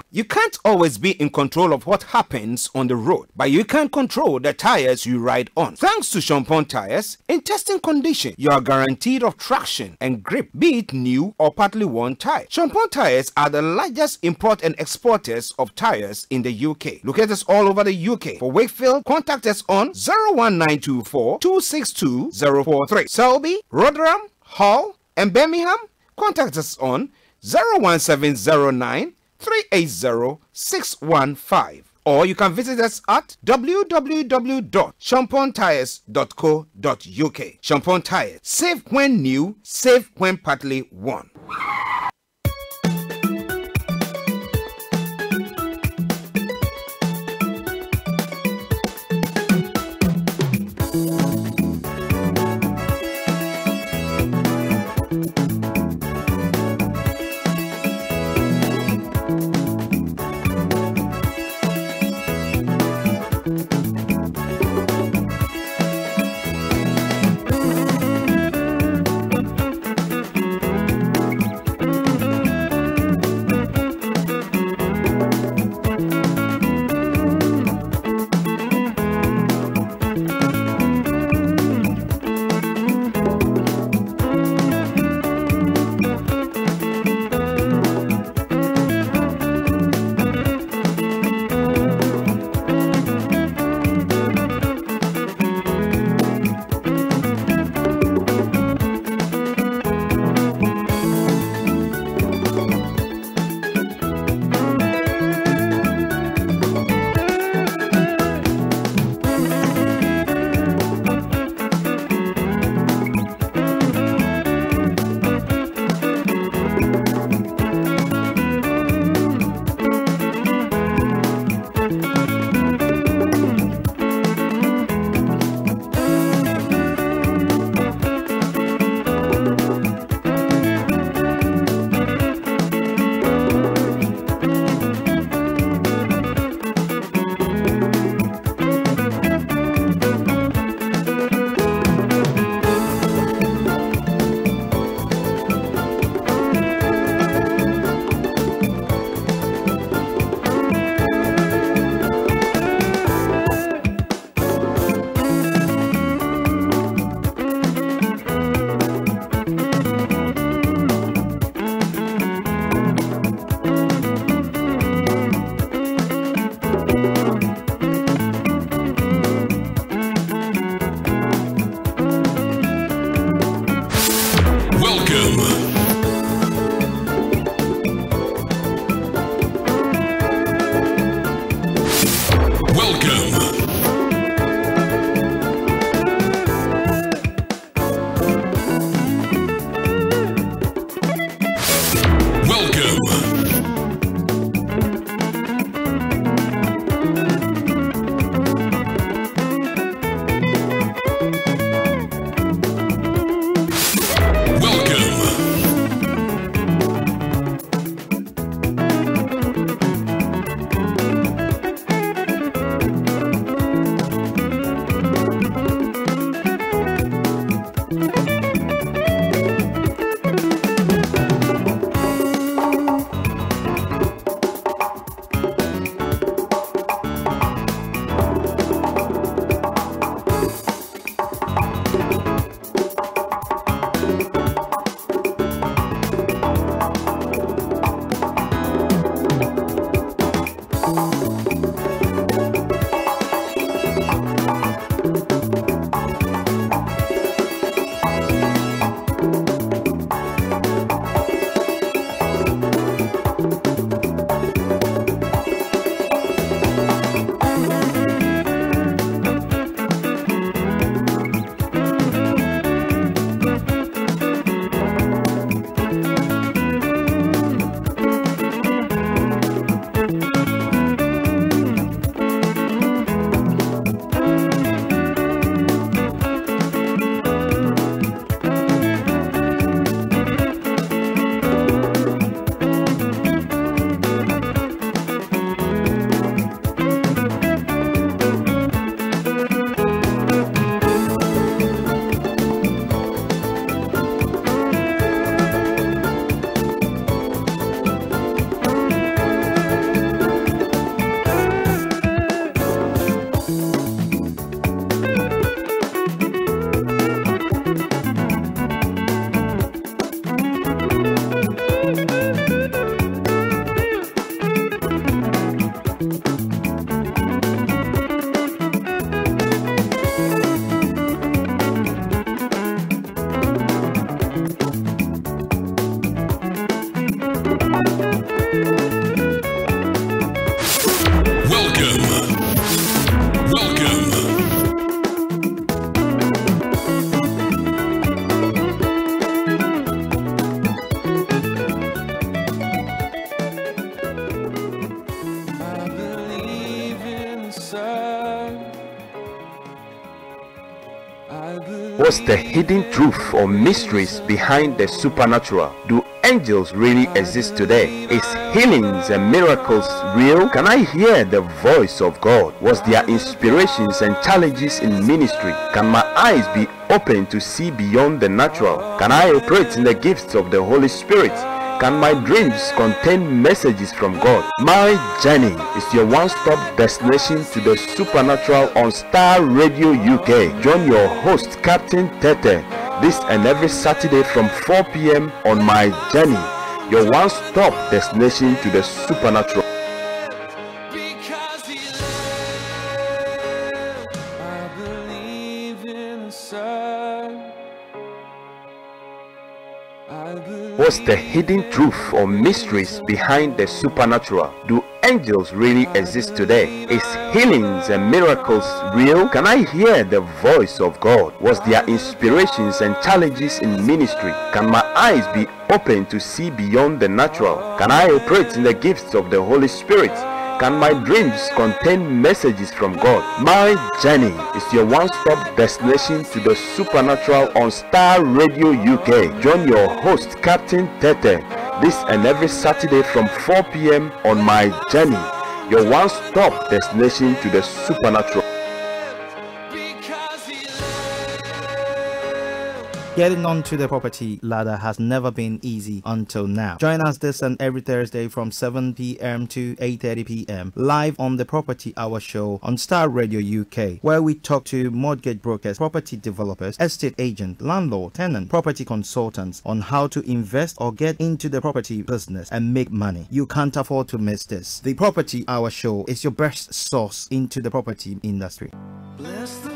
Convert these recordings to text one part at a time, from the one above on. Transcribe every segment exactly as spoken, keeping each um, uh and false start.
You can't always be in control of what happens on the road, but you can control the tires you ride on. Thanks to Champon tires, in testing condition, you are guaranteed of traction and grip, be it new or partly worn tire. Champon tires are the largest import and exporters of tires in the U K. Locate us all over the U K. For Wakefield, contact us on zero one nine two four, two six two zero four three. Selby, Rotherham, Hull, and Birmingham, contact us on zero one seven zero nine, three eight zero, six one five, or you can visit us at w w w dot champon tires dot co dot u k. Champon Tires, safe when new, safe when partly worn. What's the hidden truth or mysteries behind the supernatural? Do angels really exist today? Is healings and miracles real? Can I hear the voice of God? Was there inspirations and challenges in ministry? Can my eyes be open to see beyond the natural? Can I operate in the gifts of the Holy Spirit? Can my dreams contain messages from God? My Journey is your one-stop destination to the supernatural on Star Radio U K. Join your host, Captain Tete, this and every Saturday from four p m on My Journey, your one-stop destination to the supernatural. What's the hidden truth or mysteries behind the supernatural? Do angels really exist today? Is healings and miracles real? Can I hear the voice of God? Was there inspirations and challenges in ministry? Can my eyes be open to see beyond the natural? Can I operate in the gifts of the Holy Spirit? Can my dreams contain messages from God? My Journey is your one-stop destination to the supernatural on Star Radio U K. Join your host, Captain Tete, this and every Saturday from four p m on My Journey, your one-stop destination to the supernatural. Getting onto the property ladder has never been easy until now. Join us this and every Thursday from seven p m to eight thirty p m live on the Property Hour Show on Star Radio U K, where we talk to mortgage brokers, property developers, estate agent, landlord, tenant, property consultants on how to invest or get into the property business and make money. You can't afford to miss this. The Property Hour Show is your best source into the property industry. Bless the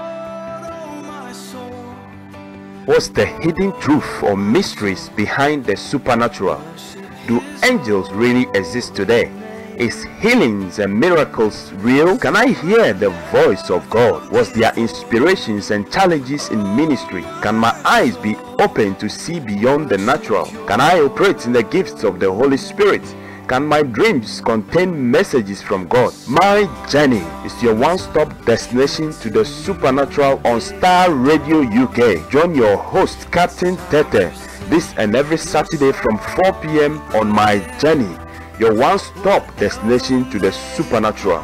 What's the hidden truth or mysteries behind the supernatural? Do angels really exist today? Is healings and miracles real? Can I hear the voice of God? Was there inspirations and challenges in ministry? Can my eyes be open to see beyond the natural? Can I operate in the gifts of the Holy Spirit? Can my dreams contain messages from God? My Journey is your one-stop destination to the supernatural on Star Radio U K. Join your host, Captain Tete, this and every Saturday from four p m on My Journey, your one-stop destination to the supernatural.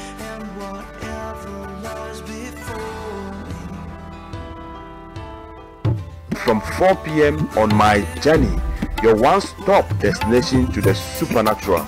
From four p m on My Journey, your one-stop destination to the supernatural.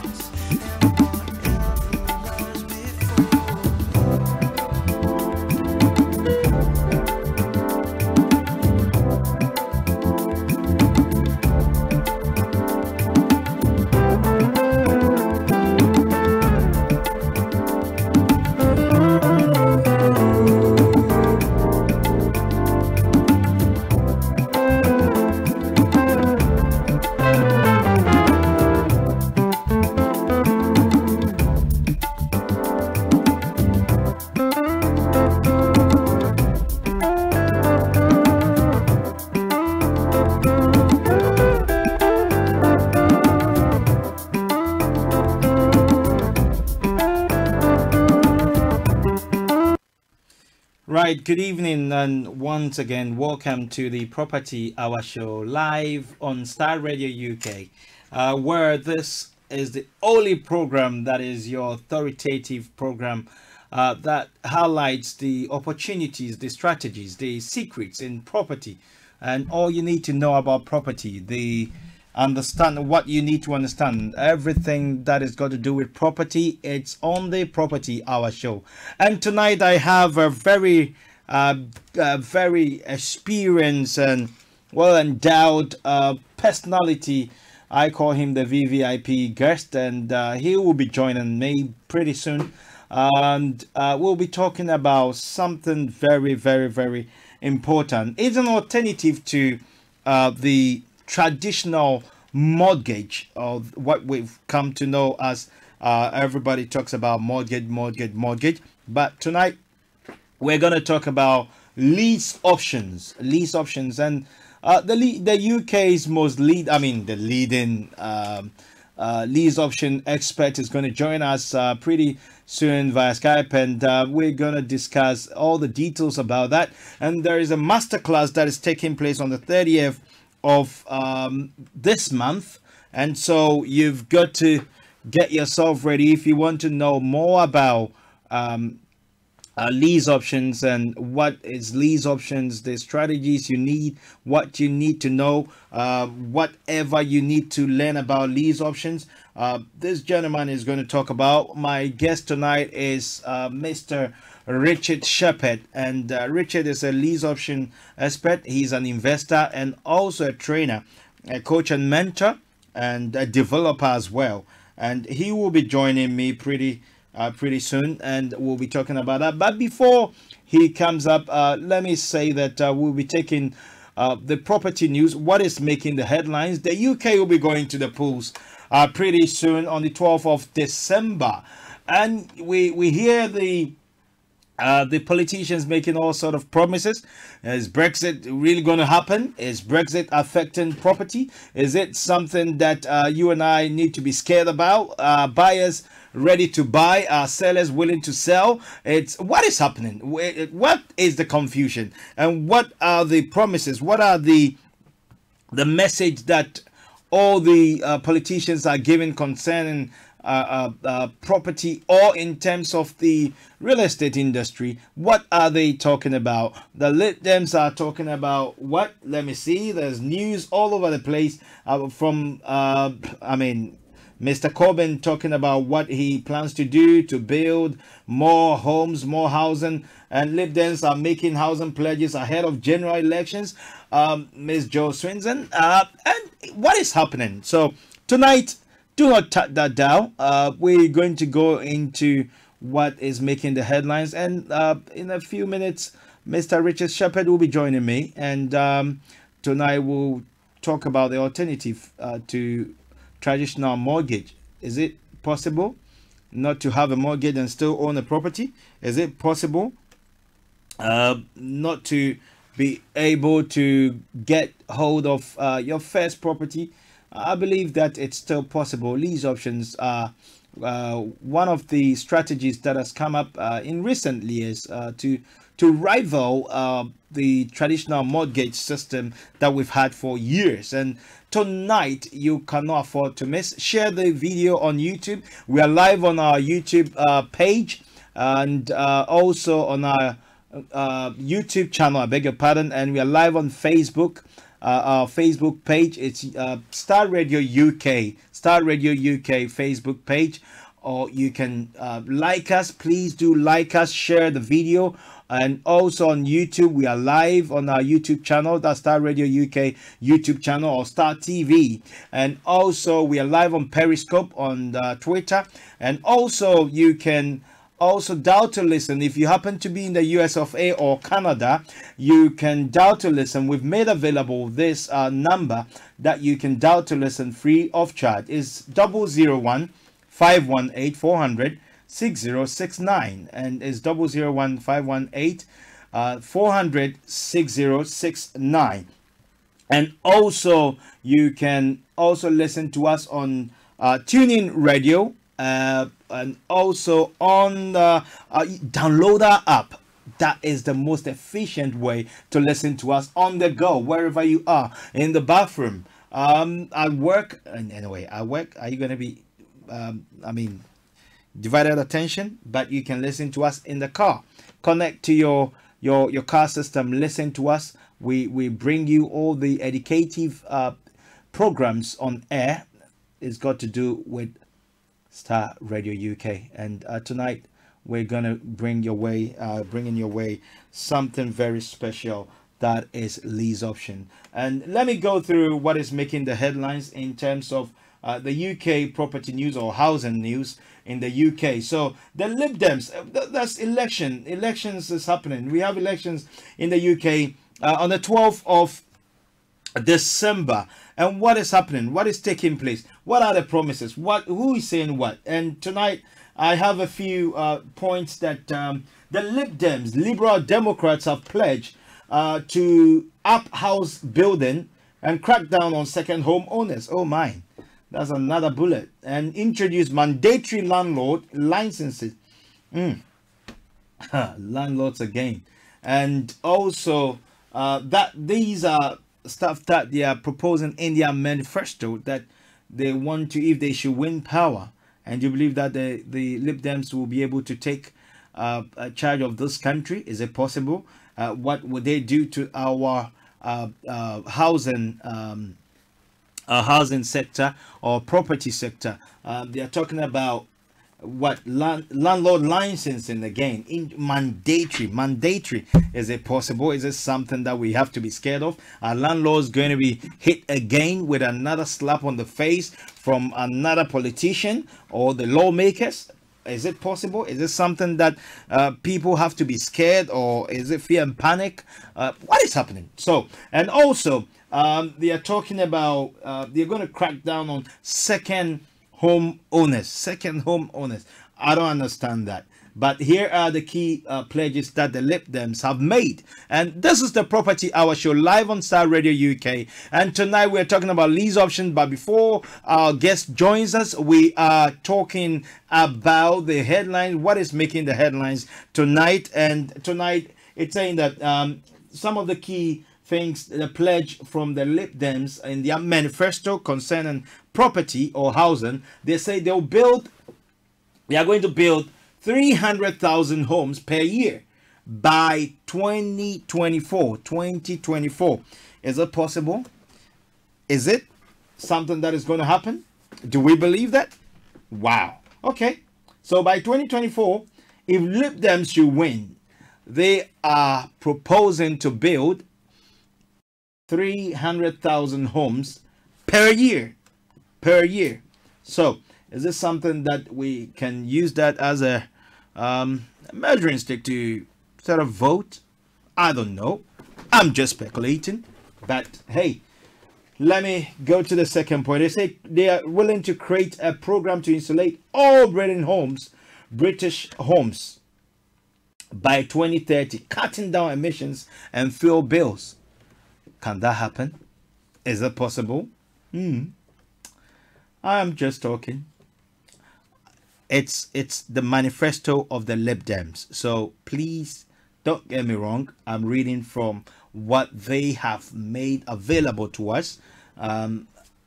Right, good evening and once again welcome to the Property Hour Show live on Star Radio U K, uh, where this is the only program that is your authoritative program uh, that highlights the opportunities, the strategies, the secrets in property and all you need to know about property, the understand what you need to understand, everything that is got to do with property. It's on the Property Hour Show, and tonight I have a very uh, uh very experienced and well endowed uh personality. I call him the V V I P guest, and uh, he will be joining me pretty soon, and uh, we'll be talking about something very very very important. It's an alternative to uh, the traditional mortgage, of what we've come to know as uh, everybody talks about mortgage, mortgage, mortgage. But tonight we're going to talk about lease options, lease options, and uh, the the U K's most lead, I mean the leading um, uh, lease option expert is going to join us uh, pretty soon via Skype, and uh, we're going to discuss all the details about that. And there is a masterclass that is taking place on the thirtieth of um, this month, and so you've got to get yourself ready if you want to know more about um, uh, lease options and what is lease options, the strategies you need, what you need to know, uh, whatever you need to learn about lease options. Uh, this gentleman is going to talk about. My guest tonight is uh, Mister Richard Shepherd, and uh, Richard is a lease option expert. He's an investor and also a trainer, a coach and mentor, and a developer as well. And he will be joining me pretty uh, pretty soon, and we'll be talking about that. But before he comes up, uh, let me say that uh, we'll be taking uh, the property news, what is making the headlines. The U K will be going to the polls uh, pretty soon on the twelfth of December, and we we hear the Uh, the politicians making all sort of promises. Is Brexit really going to happen? Is Brexit affecting property? Is it something that uh, you and I need to be scared about? Uh, buyers ready to buy, uh, sellers willing to sell. It's what is happening? What is the confusion? And what are the promises? What are the the message that all the uh, politicians are giving concerning Uh, uh, uh, property, or in terms of the real estate industry? What are they talking about? The Lib Dems are talking about what? Let me see. There's news all over the place uh, from, uh, I mean, Mister Corbyn talking about what he plans to do to build more homes, more housing, and Lib Dems are making housing pledges ahead of general elections. Um, Miz Jo Swinson, uh, and what is happening? So tonight, do not tap that down. Uh, we're going to go into what is making the headlines, and uh, in a few minutes, Mister Richard Shepherd will be joining me, and um, tonight we'll talk about the alternative uh, to traditional mortgage. Is it possible not to have a mortgage and still own a property? Is it possible uh, not to be able to get hold of uh, your first property? I believe that it's still possible. Lease options are uh, one of the strategies that has come up uh, in recent years uh, to to rival uh, the traditional mortgage system that we've had for years. And tonight you cannot afford to miss. Share the video on YouTube. We are live on our YouTube uh, page, and uh, also on our uh, YouTube channel, I beg your pardon, and we are live on Facebook. Uh, our Facebook page, it's uh, Star Radio U K, Star Radio U K Facebook page, or you can uh, like us. Please do like us, share the video, and also on YouTube, we are live on our YouTube channel, that's Star Radio U K YouTube channel, or Star T V, and also we are live on Periscope on uh, Twitter, and also you can also dial to listen. If you happen to be in the U S of A or Canada, you can dial to listen. We've made available this uh, number that you can dial to listen free of charge. It's double zero one five one eight four hundred six zero six nine, and it's double zero one five one eight four hundred six zero six nine. And also you can also listen to us on uh, TuneIn Radio. Uh, and also on the uh, download our app. That is the most efficient way to listen to us on the go, wherever you are, in the bathroom, um, at work. And anyway, at work, are you going to be, um, I mean, divided attention? But you can listen to us in the car. Connect to your your your car system. Listen to us. We we bring you all the educative uh, programs on air. It's got to do with Star Radio U K, and uh, tonight we're gonna bring your way, uh, bringing your way something very special, that is lease option. And let me go through what is making the headlines in terms of uh, the U K property news or housing news in the U K. So the Lib Dems, th that's election, elections is happening. We have elections in the U K uh, on the twelfth of December. And what is happening? What is taking place? What are the promises? What? Who is saying what? And tonight I have a few uh, points that um, the Lib Dems, Liberal Democrats, have pledged uh, to up house building and crack down on second home owners. Oh my, That's another bullet. And introduce mandatory landlord licenses. Mm. Landlords again. And also uh, that these are stuff that they are proposing in their manifesto, that they want to, if they should win power. And you believe that the, the Lib Dems will be able to take uh, a charge of this country? Is it possible? Uh, what would they do to our uh, uh, housing um, our housing sector or property sector? Uh, they are talking about what land, landlord licensing again, in mandatory mandatory. Is it possible? Is it something that we have to be scared of? Are landlords going to be hit again with another slap on the face from another politician or the lawmakers? Is it possible? Is it something that uh, people have to be scared, or is it fear and panic? Uh, what is happening? So, and also um, they are talking about uh, they're going to crack down on second home owners, second home owners. I don't understand that. But here are the key uh, pledges that the Lib Dems have made. And this is the Property Hour Show live on Star Radio U K. And tonight we're talking about lease options. But before our guest joins us, we are talking about the headlines. What is making the headlines tonight? And tonight it's saying that um, some of the key things, the pledge from the Lib Dems in their manifesto concerning property or housing, they say they'll build, they are going to build three hundred thousand homes per year by twenty twenty-four. twenty twenty-four. Is it possible? Is it something that is going to happen? Do we believe that? Wow. Okay. So by twenty twenty-four, if Lib Dems should win, they are proposing to build three hundred thousand homes per year. Per year. So is this something that we can use that as a um, measuring stick to sort of vote? I don't know. I'm just speculating. But hey, let me go to the second point. They say they are willing to create a program to insulate all British homes, British homes by twenty thirty, cutting down emissions and fuel bills. Can that happen? Is it possible? Hmm. I'm just talking. It's it's the manifesto of the Lib Dems. So please don't get me wrong. I'm reading from what they have made available to us. Um,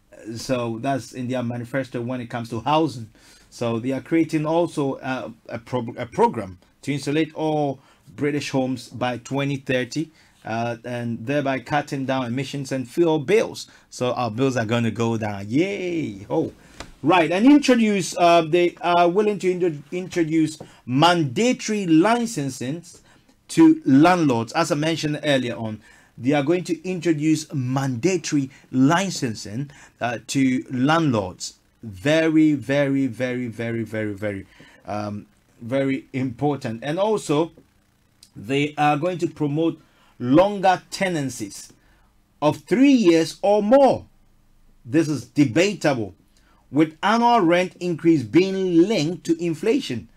so that's in their manifesto when it comes to housing. So they are creating also a, a, pro a program to insulate all British homes by twenty thirty. Uh, and thereby cutting down emissions and fuel bills. So our bills are going to go down. Yay! Oh, right. And introduce. Uh, they are willing to in introduce mandatory licensing to landlords. As I mentioned earlier on, they are going to introduce mandatory licensing uh, to landlords. Very, very, very, very, very, very, um, very important. And also, they are going to promote longer tenancies of three years or more. This is debatable, with annual rent increase being linked to inflation.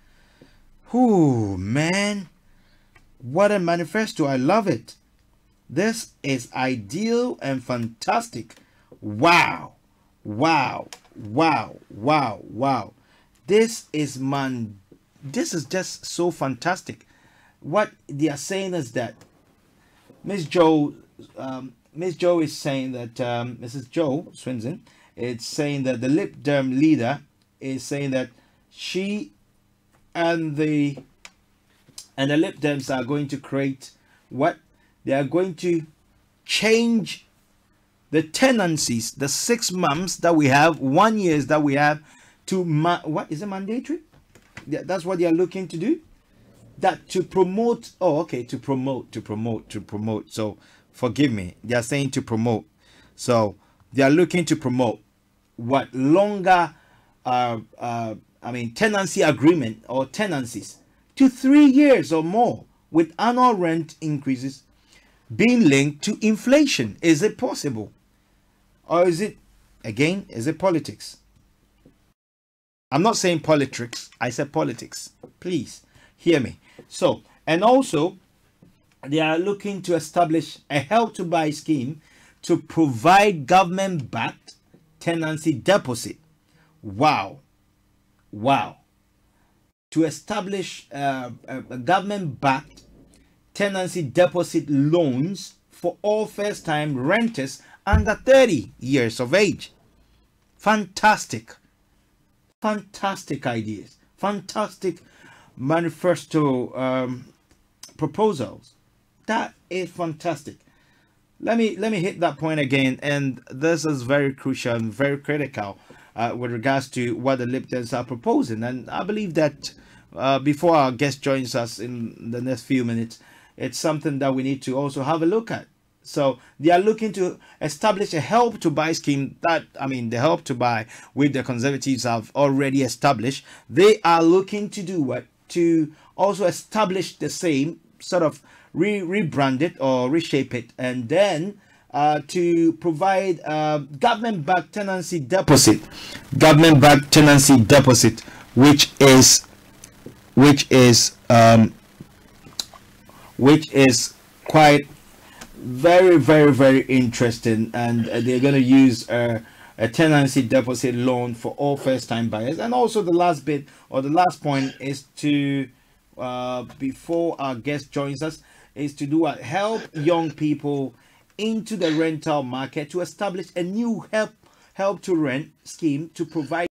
Whoo, man, what a manifesto. I love it. This is ideal and fantastic. Wow, wow, wow, wow, wow. This is man, this is just so fantastic. What they are saying is that Miss Joe, um, Miss Joe is saying that um, Missus Joe Swinson is saying that the Lib Dem leader is saying that she and the and the Lib Dems are going to create what? They are going to change the tenancies, the six months that we have, one years that we have, to ma what is it mandatory? Yeah, that's what they are looking to do. That to promote, oh, okay, to promote, to promote, to promote. So forgive me, they are saying to promote. So they are looking to promote what? Longer, uh, uh, I mean, tenancy agreement or tenancies to three years or more with annual rent increases being linked to inflation. Is it possible? Or is it, again, is it politics? I'm not saying politics, I said politics. Please hear me. So, and also, they are looking to establish a help to buy scheme to provide government-backed tenancy deposit. Wow. Wow. To establish uh, a, a government-backed tenancy deposit loans for all first-time renters under thirty years of age. Fantastic. Fantastic ideas. Fantastic manifesto um, proposals. That is fantastic. Let me let me hit that point again, and this is very crucial and very critical uh, with regards to what the Liptons are proposing. And I believe that uh, before our guest joins us in the next few minutes, it's something that we need to also have a look at. So they are looking to establish a help to buy scheme that, I mean, the help to buy which the Conservatives have already established. They are looking to do what? To also establish the same sort of re rebrand it or reshape it, and then uh, to provide uh, government-backed tenancy deposit, government-backed tenancy deposit, which is which is um, which is quite very very very interesting, and uh, they're going to use uh, a tenancy deposit loan for all first-time buyers. And also the last bit or the last point is to uh, before our guest joins us is to do what? Help young people into the rental market, to establish a new help help to rent scheme to provide